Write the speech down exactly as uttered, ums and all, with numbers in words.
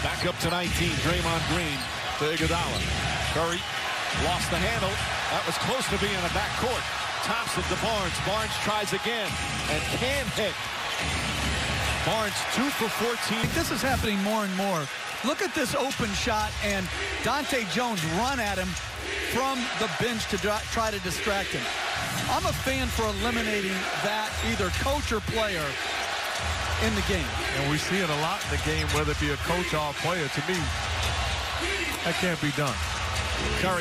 Back up to nineteen. Draymond Green to Iguodala. Curry lost the handle. That was close to being a backcourt. Thompson to Barnes. Barnes tries again and can hit. Barnes two for fourteen. This is happening more and more. Look at this open shot, and Dante Jones run at him from the bench to try to distract him. I'm a fan for eliminating that, either coach or player, in the game. And we see it a lot in the game, whether it be a coach or a player. To me, that can't be done. Curry